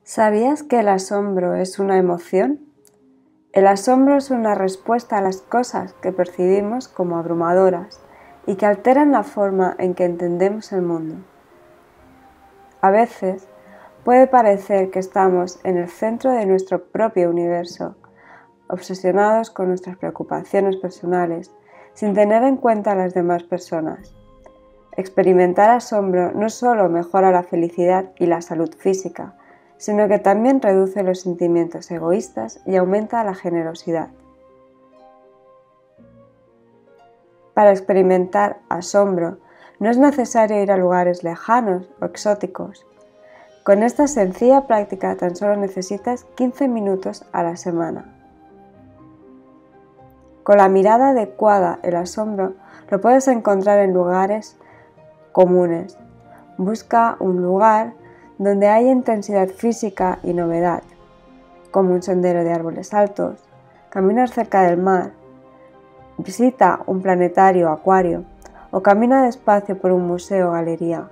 ¿Sabías que el asombro es una emoción? El asombro es una respuesta a las cosas que percibimos como abrumadoras y que alteran la forma en que entendemos el mundo. A veces puede parecer que estamos en el centro de nuestro propio universo, obsesionados con nuestras preocupaciones personales, sin tener en cuenta a las demás personas. Experimentar asombro no solo mejora la felicidad y la salud física, sino que también reduce los sentimientos egoístas y aumenta la generosidad. Para experimentar asombro no es necesario ir a lugares lejanos o exóticos. Con esta sencilla práctica tan solo necesitas 15 minutos a la semana. Con la mirada adecuada, el asombro lo puedes encontrar en lugares comunes. Busca un lugar donde haya intensidad física y novedad, como un sendero de árboles altos, caminar cerca del mar, visita un planetario o acuario o camina despacio por un museo o galería.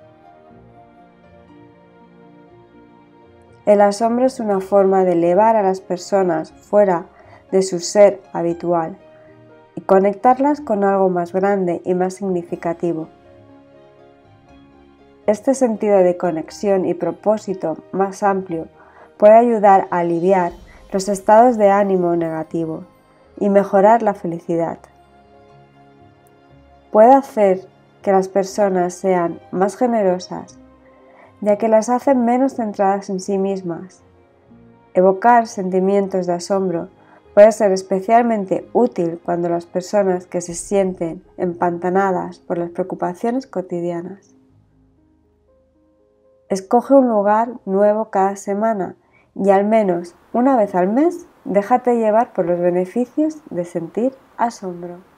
El asombro es una forma de elevar a las personas fuera de su ser habitual y conectarlas con algo más grande y más significativo. Este sentido de conexión y propósito más amplio puede ayudar a aliviar los estados de ánimo negativo y mejorar la felicidad. Puede hacer que las personas sean más generosas, ya que las hacen menos centradas en sí mismas. Evocar sentimientos de asombro puede ser especialmente útil cuando las personas que se sienten empantanadas por las preocupaciones cotidianas. Escoge un lugar nuevo cada semana y al menos una vez al mes déjate llevar por los beneficios de sentir asombro.